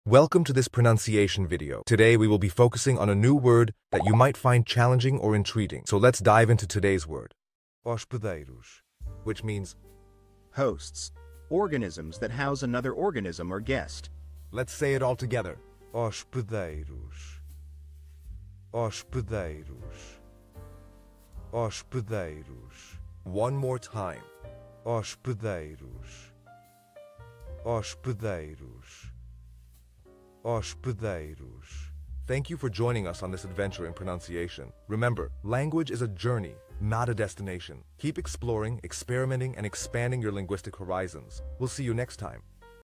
Welcome to this pronunciation video. Today we will be focusing on a new word that you might find challenging or intriguing. So let's dive into today's word. Hospedeiros. Which means, Hosts. Organisms that house another organism or guest. let's say it all together. Hospedeiros. Hospedeiros. Hospedeiros. One more time. Hospedeiros. Hospedeiros. Hospedeiros. Thank you for joining us on this adventure in pronunciation. Remember, language is a journey, not a destination. Keep exploring, experimenting, and expanding your linguistic horizons. We'll see you next time.